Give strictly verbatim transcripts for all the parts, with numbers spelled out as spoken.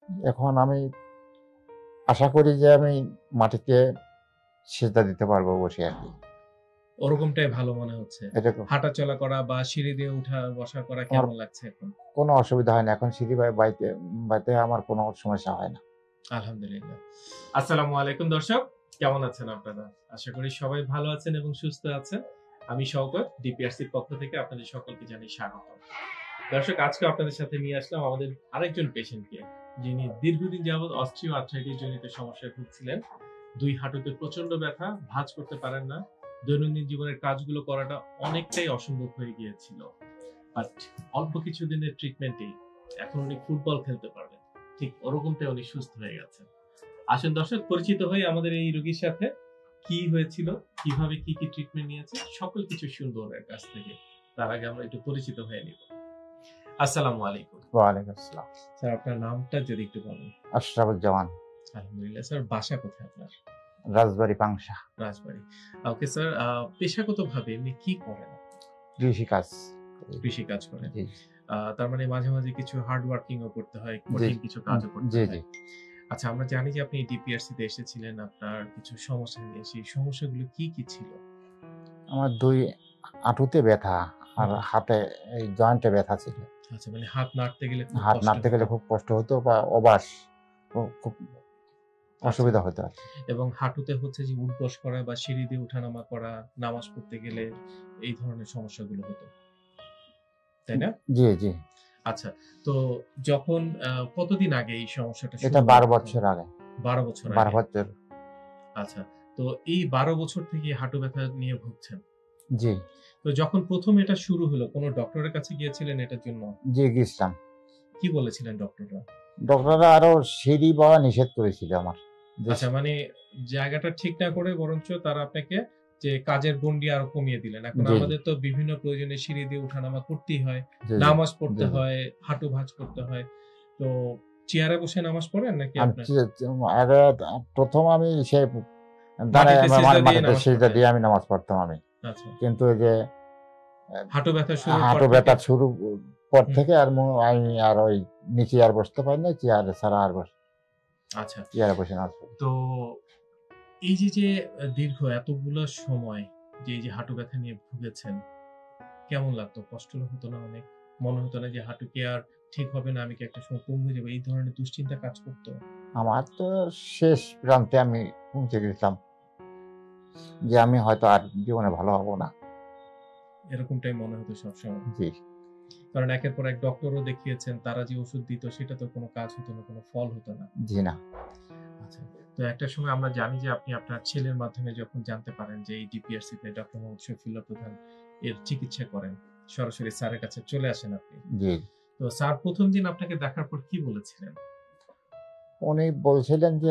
এখন আমি আশা করি যে আমি মাটিতে সেজদা দিতে পারবো বসে আর কি। ওরকমটাই ভালো মনে হচ্ছে। এটা তো হাঁটা চলা করা বা সিঁড়ি দিয়ে উঠা বসা করা আমার কেমন লাগছে এখন? কোনো অসুবিধা হয় না। এখন সিঁড়ি বাই বাইতে বাইতে আমার কোনো সমস্যা হয় না। আলহামদুলিল্লাহ। আসসালামু আলাইকুম দর্শক, কেমন আছেন আপনারা? আশা করি সবাই ভালো আছেন এবং সুস্থ আছেন। আমি শওকত, ডিপিআরসির পক্ষ থেকে আপনাদের সকলকে জানাই স্বাগতম। দর্শক, আজকে আপনাদের সাথে নিয়ে আসলাম আমাদের আরেকজন পেশেন্টকে, যিনি দীর্ঘদিন যাবৎ অস্টিও আর্থ্রাইটিস জনিত সমস্যায় ভুগছিলেন। দুই হাঁটুতে প্রচন্ড ব্যথা, ভাঁজ করতে পারেন না। দৈনন্দিন জীবনের কাজগুলো করাটা অনেকটাই অসম্ভব হয়ে গিয়েছিল। বাট অল্প কিছুদিনের ট্রিটমেন্টেই এখন উনি ফুটবল খেলতে পারবেন। ঠিক ওরকমটাই উনি সুস্থ হয়ে গেছেন। আসুন দর্শক, পরিচিত হয়ে আমাদের এই রোগীর সাথে, কি হয়েছিল, কিভাবে কি কি ট্রিটমেন্ট নিয়েছে, সকল কিছু শুনবো ওনার কাছ থেকে। তার আগে আমরা একটু পরিচিত হয়ে নিব। আসসালামু আলাইকুম। ওয়ালাইকুম আসসালাম। স্যার, আপনার নামটা যদি একটু বলেন। আশরাফুজ্জামান, আলহামদুলিল্লাহ। স্যার, বাসা কোথায় আপনার? রাজবাড়ী পাংশা। রাজবাড়ী। ওকে স্যার, পেশাগতভাবে এমনি কি করেন? কৃষিকাজ। কৃষি কাজ করেন। জি আহ, তার মানে মাঝে মাঝে কিছু হার্ড ওয়ার্কিং ও করতে হয়, কঠিন কিছু কাজও করতে জি হয়। জি আচ্ছা, আমরা জানি যে আপনি ডিপিআরসি তে এসেছিলেন আপনার কিছু সমস্যা নিয়ে। সেই সমস্যাগুলো কি কি ছিল? আমার দুই হাঁটুতে ব্যথা আর হুম। হাতে এই জয়েন্টে ব্যথা ছিল। আচ্ছা, মানে হাত নাড়তে গেলে খুব হাত কষ্ট নাড়তে গেলে হতো খুব কষ্ট হতো বা অবাস খুব খুব আচ্ছা, অসুবিধা হতো আর কি। এবং হাঁটুতে হচ্ছে যে উঠবস করা বা সিঁড়ি দিয়ে ওঠানামা করা, নামাজ পড়তে গেলে এই ধরনের সমস্যাগুলো হতো, তাই না? জি জি আচ্ছা, তো যখন আহ, কতদিন আগে এই সমস্যাটা এটা শুরু হয় বারো প্রথম? বছর আগে। বারো বছর বারো আগে। বছর আচ্ছা, তো এই বারো বছর থেকে হাঁটু ব্যথা নিয়ে ভুগছেন। জি তো যখন প্রথম এটা শুরু হলো, কোনো ডক্টরের কাছে গিয়েছিলেন এটার জন্য? জি গেছিলাম। কি বলেছিলেন ডক্টররা? ডক্টররা আরো সিঁড়ি বাওয়া নিষেধ করেছিল আমার। যে আচ্ছা, মানে জায়গাটা ঠিক না করে বরঞ্চ তারা আপনাকে যে কাজের গণ্ডি আরো কমিয়ে দিলেন। এখন জি আমাদের তো বিভিন্ন প্রয়োজনে সিঁড়ি দিয়ে উঠানামা করতেই হয়, জি জি নামাজ জি পড়তে জি হয়, হাঁটু ভাঁজ করতে হয়। তো চেয়ারে বসে নামাজ পড়েন নাকি আমি আপনার চে- চে- আগে প্রথম আমি সে দাঁড়ায় মাটিতে আমার সিজদা মা- দিয়ে মাটিতে নামাজ সিজদা পড়তেন? দিয়ে আমি নামাজ পড়তাম আমি। আচ্ছা, কিন্তু এই যে হাঁটু ব্যথা আহ, শুরুর পর হাঁটু থেকে? ব্যথা শুরু পর হুম, থেকে আর মু- আমি আর ওই নিচে আর বসতে পারি না, চেয়ারে ছাড়া আর বস আচ্ছা। চেয়ারে বসে নামাজ পড়ি। তো এই যে যে দীর্ঘ এতগুলো সময় যে এই যে হাঁটু ব্যথা নিয়ে ভুগেছেন, কেমন লাগতো? কষ্ট হতো না অনেক? মনে হতো না যে হাঁটু কি আর ঠিক হবে না, আমি কি একটা সময় পঙ্গু হয়ে যাবো? এই ধরনের দুশ্চিন্তা কাজ করতো? আমার তো শেষ প্রান্তে আমি পৌঁছে গেছিলাম যে আমি হয়তো আর জীবনে ভালো হব না। এরকমটাই মনে হতো সবসময়। জি কারণ একের পর এক ডক্টরও দেখিয়েছেন, তারা যে ওষুধ দিত সেটা তো কোনো কাজ হতো না, কোনো ফল হতো না। জি না আচ্ছা, তো একটা সময় আমরা জানি যে আপনি আপনার ছেলের মাধ্যমে যখন জানতে পারেন যে এই ডিপিআরসি তে ডক্টর মোহাম্মদ শফিউল্লাহ প্রধান এর চিকিৎসা করেন, সরাসরি স্যারের কাছে চলে আসেন আপনি। জি তো স্যার প্রথম দিন আপনাকে দেখার পর কি বলেছিলেন? উনি বলছিলেন যে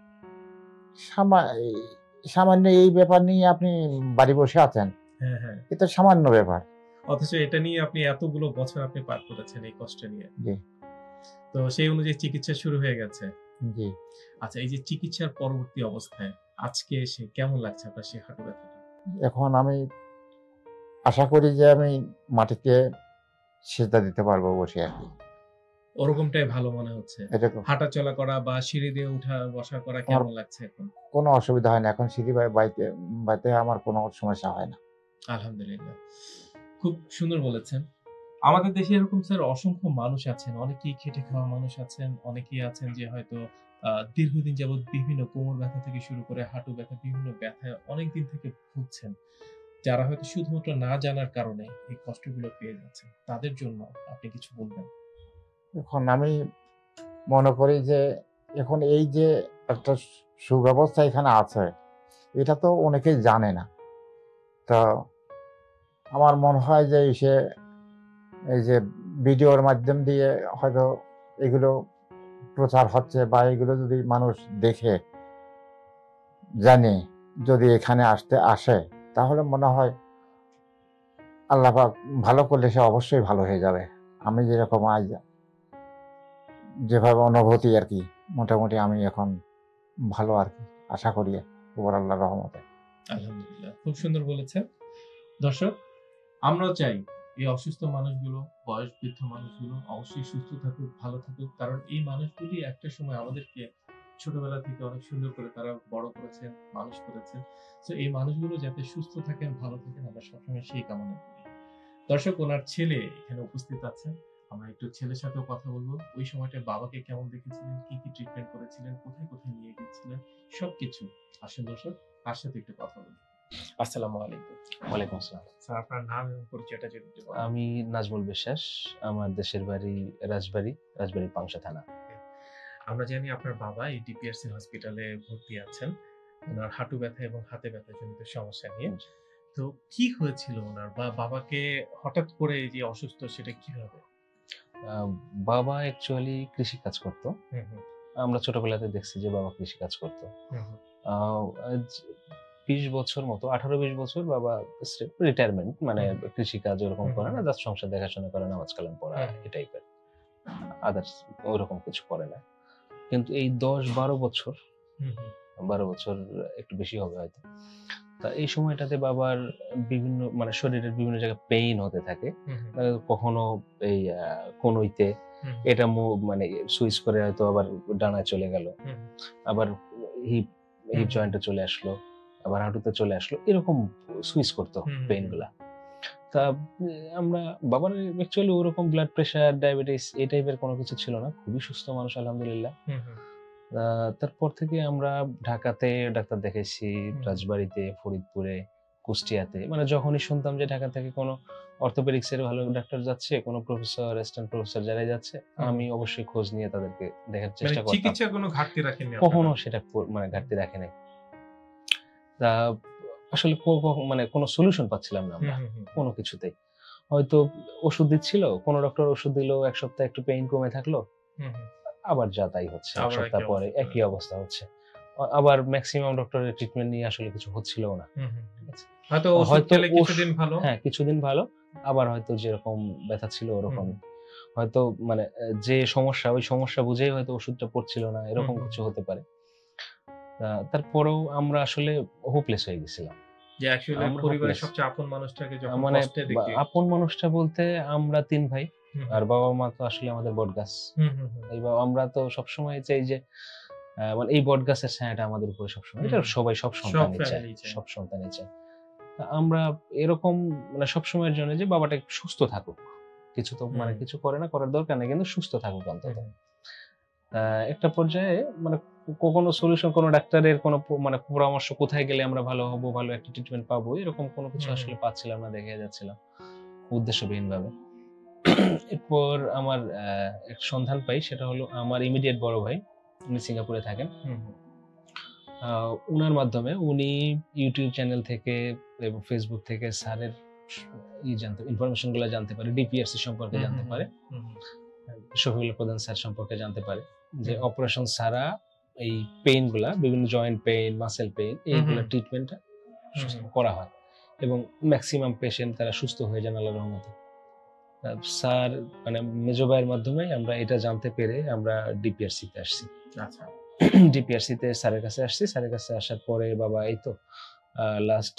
সামা- এই সামান্য এই ব্যাপার নিয়ে আপনি বাড়ি বসে আছেন, হ্যাঁ, হ্যাঁ। এটা সামান্য ব্যাপার। অথচ এটা নিয়ে আপনি এতগুলো বছর আপনি পার করেছেন এই কষ্ট নিয়ে। জি তো সেই অনুযায়ী চিকিৎসা শুরু হয়ে গেছে। জি আচ্ছা, এই যে চিকিৎসার পরবর্তী অবস্থায় আজকে এসে কেমন লাগছে আপনার সেই হাঁটু ব্যথাটা? এখন আমি আশা করি যে আমি মাটিতে সেজদা দিতে পারবো বসে আর কি। ওরকমটাই ভালো মনে হচ্ছে। এটা তো হাঁটা চলা করা বা সিঁড়ি দিয়ে উঠা বসা করা আমার কেমন লাগছে এখন? কোনো অসুবিধা হয় না। এখন সিঁড়ি বাই বাইতে বাইতে আমার কোনো সমস্যা হয় না। আলহামদুলিল্লাহ। খুব সুন্দর বলেছেন। আমাদের দেশে এরকম স্যার অসংখ্য মানুষ আছেন। অনেকেই খেটে খাওয়া মানুষ আছেন। অনেকেই আছেন যে হয়তো আ দীর্ঘদিন যাবৎ বিভিন্ন কোমর ব্যথা থেকে শুরু করে হাঁটু ব্যথা, বিভিন্ন ব্যথায় অনেকদিন থেকে ভুগছেন। যারা হয়তো শুধুমাত্র না জানার কারণে এই কষ্টগুলো পেয়ে যাচ্ছেন। তাদের জন্য আপনি কিছু বলবেন? এখন আমি মনে করি যে এখন এই যে একটা সু সুব্যবস্থা এখানে আছে, এটা তো অনেকেই জানে না। তো আমার মনে হয় যে সে এই যে ভিডিওর মাধ্যম দিয়ে হয়তো এগুলো প্রচার হচ্ছে বা এগুলো যদি মানুষ দেখে, জানে, যদি এখানে আসতে আসে, তাহলে মনে হয় আল্লাহ পাক ভালো করলে সে অবশ্যই ভালো হয়ে যাবে। আমি যেরকম আজ যেভাবে অনুভূতি আর কি, মোটামুটি আমি এখন ভালো আর কি, আশা করি উপর আল্লাহর রহমতে। আলহামদুলিল্লাহ। খুব সুন্দর বলেছেন। দর্শক, আমরাও চাই এই অসুস্থ মানুষগুলো, বয়স বৃদ্ধ মানুষগুলো অবশ্যই সুস্থ থাকুক, ভালো থাকুক। কারণ এই মানুষগুলি একটা সময় আমাদেরকে ছোটবেলা থেকে অনেক সুন্দর করে তারা বড় করেছেন, মানুষ করেছেন। সো এই মানুষগুলো যাতে সুস্থ থাকেন, ভালো থাকেন, আমরা সবসময় সেই কামনা করি। দর্শক, ওনার ছেলে এখানে উপস্থিত আছেন। আমরা একটু ছেলের সাথেও কথা বলবো। ওই সময়টায় বাবাকে কেমন দেখেছিলেন, কি, কি ট্রিটমেন্ট করেছিলেন, কোথায়, কোথায় নিয়ে গিয়েছিলেন, সবকিছু। আসুন দর্শক, তার সাথে একটু কথা বলি। আসসালামু আলাইকুম। ওয়ালাইকুম আসসালাম। স্যার, আপনার নাম এবং পরিচয়টা যদি একটু বলেন। আমি নাজমুল বিশ্বাস। আমার দেশের বাড়ি রাজবাড়ী, রাজবাড়ীর পাংশা থানা। আমরা জানি আপনার বাবা এই ডিপিআরসি হসপিটালে ভর্তি আছেন। ওনার হাঁটু ব্যথা এবং হাতে ব্যথা জনিত সমস্যা নিয়ে। তো কি হয়েছিল ওনার, বা বাবাকে হঠাৎ করে এই যে অসুস্থ সেটা কিভাবে? আহ, বাবা অ্যাকচুয়ালি কৃষি কাজ করতো। হুম, হুম, আমরা ছোটবেলাতে দেখছি যে বাবা কৃষি কাজ করতো। হুম, হুম, আহ, আজ বিশ বছর মতো, আঠারো বিশ বছর বাবা রিটায়ারমেন্ট, মানে হুম। কৃষি কাজ ওরকম হুম, করে না, হুম। জাস্ট সংসার দেখাশোনা করে, নামাজ কালাম পড়া হুম। এই টাইপের, আদার্স ওরকম কিছু করে না। কিন্তু এই দশ বারো বছর, হুম, হুম, বারো বছর একটু বেশি হবে হয়তো, তা এই সময়টাতে বাবার বিভিন্ন মানে শরীরের বিভিন্ন জায়গায় পেইন হতে থাকে। হুম, হুম, আহ, কখনো এই আহ, কনুইতে, হুম, এটা মু- মানে সুইচ করে হয়তো আবার ডানায় চলে গেল, হুম, আবার হিপ হিপ হুম, জয়েন্টে চলে আসলো, আবার হাঁটুতে চলে আসলো, এরকম সুইচ করতো হুম, পেইন গুলা। তা উম, আমরা বাবার অ্যাকচুয়ালি ওরকম ব্লাড প্রেশার, ডায়াবেটিস এই টাইপের কোনো কিছু ছিল না, খুবই সুস্থ মানুষ আলহামদুলিল্লাহ। হুম, হুম, আহ, তারপর থেকে আমরা ঢাকাতে ডাক্তার দেখাইছি, হুম। রাজবাড়ীতে, ফরিদপুরে, কুষ্টিয়াতে, মানে যখনই শুনতাম যে ঢাকা থেকে কোনো অর্থোপেডিক্স এর ভালো ডাক্তার যাচ্ছে, কোনো প্রফেসর, অ্যাসিস্ট্যান্ট প্রফেসর যারাই যাচ্ছে, হুম। আমি অবশ্যই খোঁজ নিয়ে তাদেরকে দেখার মানে চেষ্টা করতাম। চিকিৎসার কোনো ঘাটতি রাখেননি কখনো আপনারা? সেটা কো- মানে ঘাটতি রাখে নাই। তা আসলে কো- কো- মানে কোনো সলিউশন পাচ্ছিলাম না হুম, আমরা হুম, হুম, কোনো কিছুতেই। হয়তো ওষুধ দিচ্ছিল, কোনো ডক্টর ওষুধ দিল, এক সপ্তাহ একটু পেইন কমে থাকলো, হুম, হুম। আবার যা তাই হচ্ছে, এক আবার সপ্তাহ একই পরে অবস্থা চলে একই যায়। অবস্থা হচ্ছে। আ- আবার ম্যাক্সিমাম ডক্টরের ট্রিটমেন্ট নিয়ে আসলে কিছু হচ্ছিল না। হুম, হুম, ঠিক হুম। আছে, হয়তো ওষুধ হয়তো খেলে ওষ- কিছুদিন ভালো। হ্যাঁ কিছুদিন ভালো, আবার হয়তো যেরকম ব্যথা ছিল হুম, ওরকম, হুম, হয়তো মানে আহ, যে সমস্যা ওই সমস্যা বুঝেই হয়তো ওষুধটা পড়ছিল না, হুম, এরকম হুম, কিছু হুম। হতে পারে। তা তারপরেও আমরা আসলে হোপলেস হয়ে গেছিলাম। যে অ্যাকচুয়ালি আমরা পরিবারের হোপলেস, সবচেয়ে আপন মানুষটাকে যখন মানে কষ্টে বা- দেখি। আপন মানুষটা বলতে আমরা তিন ভাই, হুম, আর হুম, বাবা মা তো আসলে আমাদের বটগাছ। হুম, হুম, হুম, এই বা- আমরা তো সবসময় চাই যে আহ, মানে এই বটগাছের ছায়াটা আমাদের উপরে সবসময়, এটা হুম। সবাই সব সব সন্তানই চায়, ফ্যামিলি চায়। সব সন্তানই চায়। তা আমরা এরকম মানে সবসময়ের জন্য যে বাবাটা একটু সুস্থ থাকুক, কিছু তো মানে হুম, কিছু করে না, করার দরকার নেই, কিন্তু সুস্থ থাকুক অন্তত। হুম, আহ, একটা পর্যায়ে মানে কো- কোনো সলিউশন, কোনো ডাক্তারের কোনো প- মানে পরামর্শ, কোথায় গেলে আমরা ভালো হবো, ভালো একটা ট্রিটমেন্ট পাবো, এরকম কোনো কিছু হুম, আসলে হুম, পাচ্ছিলাম না, দেখে যাচ্ছিলাম উদ্দেশ্যহীন ভাবে। এরপর আমার আহ, এক সন্ধান পাই, সেটা হলো আমার ইমিডিয়েট বড় ভাই, উনি সিঙ্গাপুরে থাকেন। হুম, হুম, আহ, উনার মাধ্যমে উনি ইউটিউব চ্যানেল থেকে এবং ফেসবুক থেকে স্যারের ই জানতে, ইনফরমেশন গুলো জানতে পারে, ডিপিআরসি সম্পর্কে হুম, জানতে হুম, পারে, হুম, হুম, শফিউল্লাহ প্রধান স্যার সম্পর্কে জানতে পারে যে হুম, অপারেশন ছাড়া এই পেইন গুলা, বিভিন্ন জয়েন্ট পেইন, মাসেল পেইন, এইগুলা হুম, ট্রিটমেন্টটা হুম, হুম। করা হয় এবং ম্যাক্সিমাম পেশেন্ট তারা সুস্থ হয়ে যান আল্লাহর রহমতে। আহ, স্যার মানে মেজো ভাইয়ের মাধ্যমে আমরা এটা জানতে পেরে আমরা ডিপিআরসি তে আসছি। আচ্ছা। ডিপিআরসি তে স্যারের কাছে আসছি, স্যারের কাছে আসার পরে বাবা এই তো লাস্ট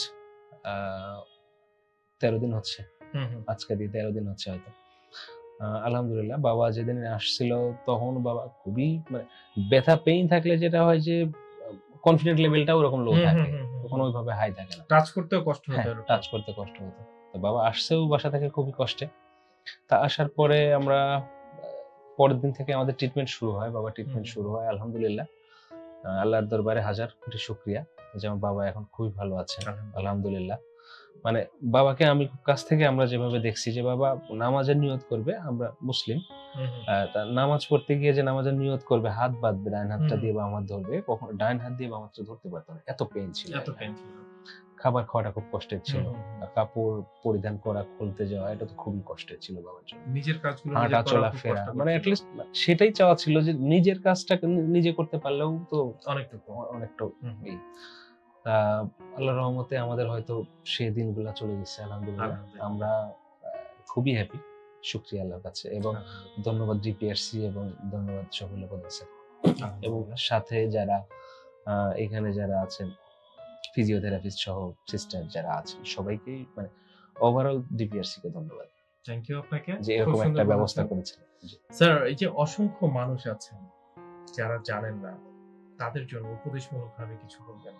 তেরো দিন হচ্ছে, হুম, হুম, আজকে দিয়ে তেরো দিন হচ্ছে হয়তো। আহ, আলহামদুলিল্লাহ, বাবা যেদিন আসছিল তখন বাবা খুবই মানে ব্যথা পেইন থাকলে যেটা হয় যে কনফিডেন্ট লেভেলটা ওরকম লো হুম, থাকে, হুম, হুম, হুম, তখন হুম। ওইভাবে হাই থাকে না। টাচ করতেও কষ্ট হতো হ্যাঁ, এরকম। টাচ করতে কষ্ট হতো। তো বাবা আসছেও বাসা থেকে খুবই কষ্টে। তা আসার পরে আমরা আহ, পরের দিন থেকে আমাদের ট্রিটমেন্ট শুরু হয়, বাবা ট্রিটমেন্ট হুম, শুরু হয় আলহামদুলিল্লাহ। আহ, আল্লাহর দরবারে হাজার কোটি শুকরিয়া যে আমার বাবা এখন খুবই ভালো আছেন আলহামদুলিল্লাহ। আলহামদুলিল্লাহ। মানে বাবাকে আমি কাছ থেকে আমরা যেভাবে দেখছি যে বাবা নামাজের নিয়ত করবে, আমরা মুসলিম, হুম, হুম, আহ, তা নামাজ পড়তে গিয়ে যে নামাজের নিয়ত করবে, হাত বাঁধবে, ডাইন হাতটা হুম, দিয়ে বাম হাত ধরবে, কখনো ডাইন হাত দিয়ে বাম হাতটা ধরতে পারতো না, এত পেইন ছিল। এত পেইন ছিল। খাবার খাওয়াটা খুব কষ্টের ছিল, হুম, হুম, হুম। আর কাপড় পরিধান করা, খুলতে যাওয়া, এটা তো খুবই কষ্টের ছিল বাবার জন্য। নিজের কাজগুলো নিজে হাঁটা করা চলা খুব ফেরা, কষ্টকর মানে ছিল। অ্যাটলিস্ট সেটাই চাওয়া ছিল যে নিজের কাজটা নিজে করতে পারলেও তো অনেকটুকু। অ- অনেকটা হুম, হুম। ই। তা আল্লাহর রহমতে আমাদের হয়তো সেই দিনগুলা চলে গেছে আলহামদুলিল্লাহ। আলহামদুলিল্লাহ। আমরা আহ, খুবই হ্যাপি, শুকরিয়া আল্লাহর কাছে, এবং আলহামদুলিল্লাহ। ধন্যবাদ ডিপিআরসি এবং ধন্যবাদ শফিউল্লাহ প্রধান স্যার, এবং আলহামদুলিল্লাহ। সাথে যারা আহ, এখানে যারা আছেন, ফিজিওথেরাপিস্ট সহ সিস্টার যারা আছেন, সবাইকেই মানে ওভারঅল ডিপিআরসি কে ধন্যবাদ। থ্যাংক ইউ আপনাকে। যে খুব এরকম সুন্দর একটা ব্যবস্থা বলেছেন। করেছে। জি। স্যার, এই যে অসংখ্য মানুষ আছেন যারা জানেন না, তাদের জন্য উপদেশমূলক ভাবে কিছু বলবেন।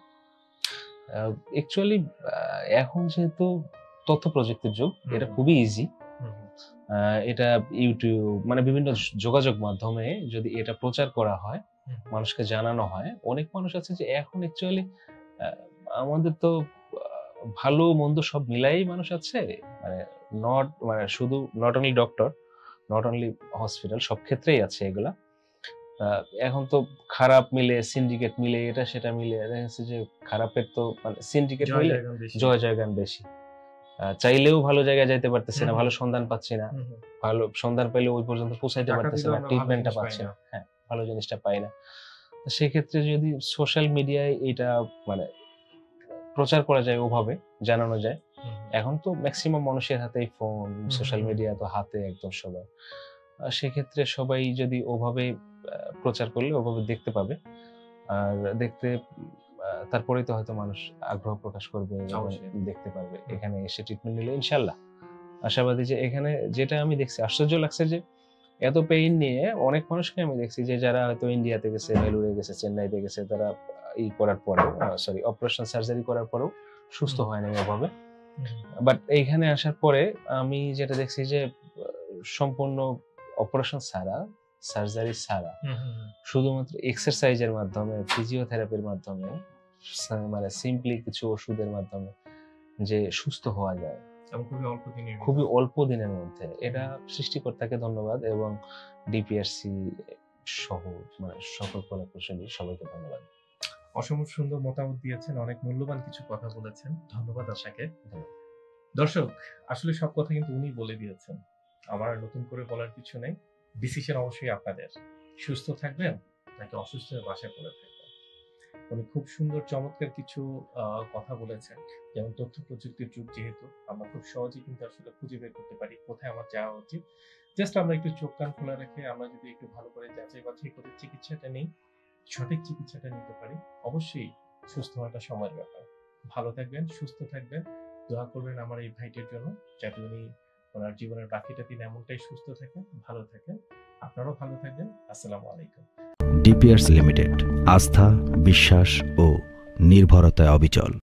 অ্যাকচুয়ালি এখন যেহেতু তথ্য প্রযুক্তির যুগ, হুম, এটা হুম। খুবই ইজি। হুম, হুম। এটা ইউটিউব মানে বিভিন্ন যোগাযোগ মাধ্যমে যদি এটা প্রচার করা হয়, হুম, মানুষকে জানানো হয়, অনেক মানুষ আছে যে এখন অ্যাকচুয়ালি আমাদের তো আহ, ভালো মন্দ সব মিলাই মানুষ আছে, মানে নট মানে শুধু not only doctor, not only hospital, সব ক্ষেত্রেই আছে এগুলা। আহ, এখন তো খারাপ মিলে, সিন্ডিকেট মিলে, এটা সেটা মিলে দেখা যাচ্ছে যে খারাপের তো মানে সিন্ডিকেট জয় মিলে জয়গান বেশি। জয় জয়গান বেশি। আহ, চাইলেও ভালো জায়গায় যাইতে পারতেছি না, হুম, ভালো হুম। সন্ধান পাচ্ছি না, হুম, হুম। ভালো সন্ধান পেলে ওই পর্যন্ত পৌঁছাইতে টাকা পারতেছি দিলেও না, আমরা ভালো ট্রিটমেন্টটা জিনিস পাই পাচ্ছি না। না, হ্যাঁ ভালো জিনিসটা পাই না। তো সেক্ষেত্রে যদি সোশ্যাল মিডিয়ায় এটা মানে প্রচার করা যায়, ওভাবে জানানো যায়। হুম, হুম। এখন তো ম্যাক্সিমাম মানুষের হাতেই phone, hmm, social hmm, media তো হাতে একদম সবার। আহ, সেক্ষেত্রে সবাই যদি ওভাবে আহ, প্রচার করলে ওভাবে দেখতে পাবে, আর দেখতে আহ, তারপরেই তো হয়তো মানুষ আগ্রহ প্রকাশ করবে এবং অবশ্যই। দেখতে পারবে। হুম। এখানে এসে ট্রিটমেন্ট নিলে ইনশাল্লাহ আশাবাদী যে এখানে যেটা আমি দেখছি আশ্চর্য লাগছে যে এত পেইন নিয়ে অনেক মানুষকে আমি দেখছি যে যারা হয়তো ইন্ডিয়াতে গেছে, বেলুড়ে গেছে, চেন্নাইতে গেছে, তারা ই করার পরেও সরি অপারেশন সার্জারি করার পরেও সুস্থ হুম। হয় না ওভাবে। হুম, হুম। বাট এইখানে আসার পরে আমি যেটা দেখছি যে আহ, সম্পূর্ণ অপারেশন ছাড়া, সার্জারি ছাড়া, হুম, হুম, হুম। শুধুমাত্র এক্সারসাইজের মাধ্যমে, ফিজিওথেরাপির মাধ্যমে, সা- মানে সিম্পলি কিছু ওষুধের মাধ্যমে যে সুস্থ হওয়া যায় এবং খুবই অল্প দিনের খুবই ভিতর। অল্প দিনের মধ্যে, এটা সৃষ্টিকর্তাকে ধন্যবাদ এবং ডিপিআরসি সহ মানে সকল কলাকুশলী সবাইকে ধন্যবাদ। অসম্ভব সুন্দর মতামত দিয়েছেন, অনেক মূল্যবান কিছু কথা বলেছেন। ধন্যবাদ আপনাকে। দর্শক, আসলে সব কথা কিন্তু উনি বলে দিয়েছেন, আমার আর নতুন করে বলার কিছু নেই। ডিসিশন অবশ্যই আপনাদের। সুস্থ থাকবেন নাকি অসুস্থ হয়ে বাসায় পড়ে থাকবেন। উনি খুব সুন্দর চমৎকার কিছু আহ, কথা বলেছেন। যেমন তথ্য প্রযুক্তির যুগ, যেহেতু আমরা খুব সহজেই কিন্তু আসলে খুঁজে বের করতে পারি কোথায় আমার যাওয়া উচিত। জাস্ট আমরা একটু চোখ কান খোলা রেখে আমরা যদি একটু ভালো করে যাচাই বাছাই করে চিকিৎসাটা নেই, সঠিক চিকিৎসাটা নিতে পারি, অবশ্যই সুস্থ হওয়াটা সময়ের ব্যাপার। ভালো থাকবেন, সুস্থ থাকবেন, দোয়া করবেন আমার এই ভাইটির জন্য, যাতে উনি ওনার জীবনের বাকিটা দিন এমনটাই সুস্থ থাকেন, ভালো থাকেন। আপনারাও ভালো থাকবেন। আসসালামু আলাইকুম। ডিপিআরসি লিমিটেড, আস্থা, বিশ্বাস ও নির্ভরতায় অবিচল।